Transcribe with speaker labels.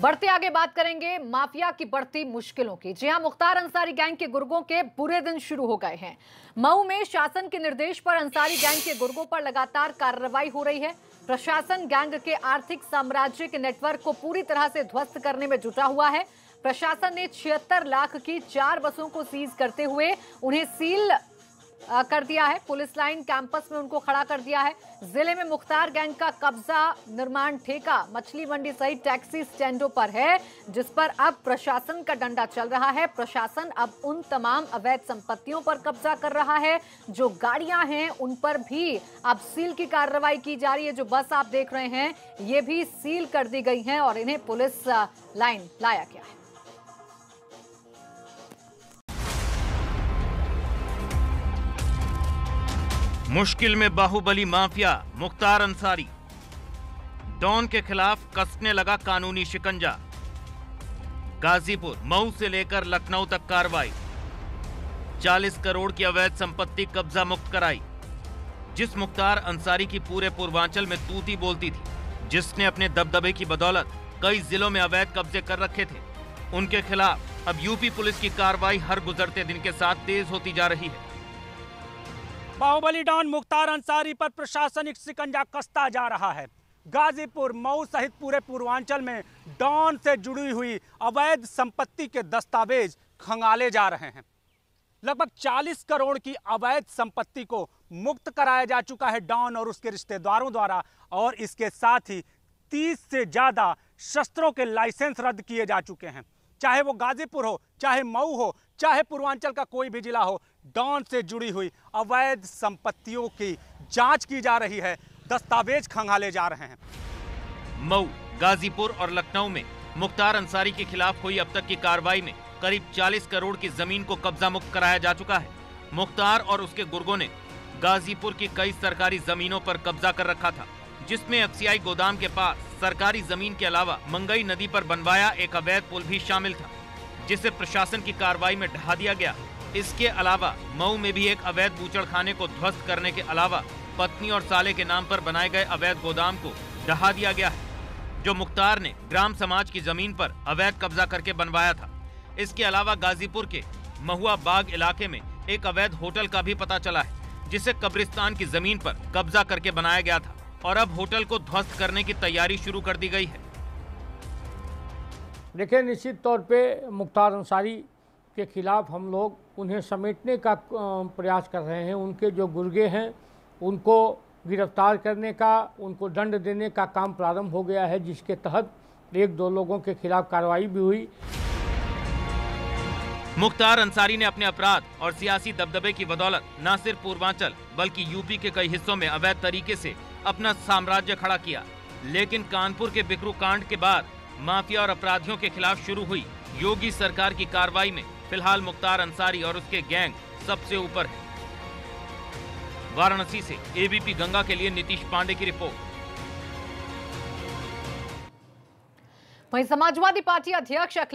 Speaker 1: बढ़ते आगे बात करेंगे माफिया की बढ़ती मुश्किलों की। जी हां, मुख्तार अंसारी गैंग के गुर्गों के बुरे दिन शुरू हो गए हैं। मऊ में शासन के निर्देश पर अंसारी गैंग के गुर्गों पर लगातार कार्रवाई हो रही है। प्रशासन गैंग के आर्थिक साम्राज्य के नेटवर्क को पूरी तरह से ध्वस्त करने में जुटा हुआ है। प्रशासन ने 76 लाख की 4 बसों को सीज करते हुए उन्हें सील कर दिया है। पुलिस लाइन कैंपस में उनको खड़ा कर दिया है। जिले में मुख्तार गैंग का कब्जा निर्माण ठेका, मछली मंडी सहित टैक्सी स्टैंडों पर है, जिस पर अब प्रशासन का डंडा चल रहा है। प्रशासन अब उन तमाम अवैध संपत्तियों पर कब्जा कर रहा है। जो गाड़ियां हैं उन पर भी अब सील की कार्रवाई की जा रही है। जो बस आप देख रहे हैं ये भी सील कर दी गई हैं और इन्हें पुलिस लाइन लाया गया है।
Speaker 2: मुश्किल में बाहुबली माफिया मुख्तार अंसारी, डॉन के खिलाफ कसने लगा कानूनी शिकंजा। गाजीपुर, मऊ से लेकर लखनऊ तक कार्रवाई। 40 करोड़ की अवैध संपत्ति कब्जा मुक्त कराई। जिस मुख्तार अंसारी की पूरे पूर्वांचल में तूती बोलती थी, जिसने अपने दबदबे की बदौलत कई जिलों में अवैध कब्जे कर रखे थे, उनके खिलाफ अब यूपी पुलिस की कार्रवाई हर गुजरते दिन के साथ तेज होती जा रही है।
Speaker 3: बाहुबली डॉन मुख्तार अंसारी पर प्रशासनिक शिकंजा कसता जा रहा है। गाजीपुर, मऊ सहित पूरे पूर्वांचल में डॉन से जुड़ी हुई अवैध संपत्ति के दस्तावेज खंगाले जा रहे हैं। लगभग 40 करोड़ की अवैध संपत्ति को मुक्त कराया जा चुका है डॉन और उसके रिश्तेदारों द्वारा, और इसके साथ ही 30 से ज्यादा शस्त्रों के लाइसेंस रद्द किए जा चुके हैं। चाहे वो गाजीपुर हो, चाहे मऊ हो, चाहे पूर्वांचल का कोई भी जिला हो, डॉन से जुड़ी हुई अवैध संपत्तियों की जांच की जा रही है, दस्तावेज खंगाले जा रहे हैं।
Speaker 2: मऊ, गाजीपुर और लखनऊ में मुख्तार अंसारी के खिलाफ हुई अब तक की कार्रवाई में करीब 40 करोड़ की जमीन को कब्जा मुक्त कराया जा चुका है। मुख्तार और उसके गुर्गों ने गाजीपुर की कई सरकारी जमीनों पर कब्जा कर रखा था, जिसमें एफसीआई गोदाम के पास सरकारी जमीन के अलावा मंगई नदी पर बनवाया एक अवैध पुल भी शामिल था, जिसे प्रशासन की कार्रवाई में ढहा दिया गया। इसके अलावा मऊ में भी एक अवैध बूचड़खाने को ध्वस्त करने के अलावा पत्नी और साले के नाम पर बनाए गए अवैध गोदाम को ढहा दिया गया है, जो मुख्तार ने ग्राम समाज की जमीन पर अवैध कब्जा करके बनवाया था। इसके अलावा गाजीपुर के महुआ बाग इलाके में एक अवैध होटल का भी पता चला है, जिसे कब्रिस्तान की जमीन पर कब्जा करके बनाया गया था, और अब होटल को ध्वस्त करने की तैयारी शुरू कर दी गई है।
Speaker 4: देखिए, निश्चित तौर पे मुख्तार अंसारी के खिलाफ हम लोग उन्हें समेटने का प्रयास कर रहे हैं। उनके जो गुर्गे हैं उनको गिरफ्तार करने का, उनको दंड देने का काम प्रारंभ हो गया है, जिसके तहत 1-2 लोगों के खिलाफ कार्रवाई भी हुई।
Speaker 2: मुख्तार अंसारी ने अपने अपराध और सियासी दबदबे की बदौलत न सिर्फ पूर्वांचल बल्कि यूपी के कई हिस्सों में अवैध तरीके से अपना साम्राज्य खड़ा किया, लेकिन कानपुर के बिकरू कांड के बाद माफिया और अपराधियों के खिलाफ शुरू हुई योगी सरकार की कार्रवाई में फिलहाल मुख्तार अंसारी और उसके गैंग सबसे ऊपर है। वाराणसी से एबीपी गंगा के लिए नीतीश पांडे की रिपोर्ट।
Speaker 1: वहीं समाजवादी पार्टी अध्यक्ष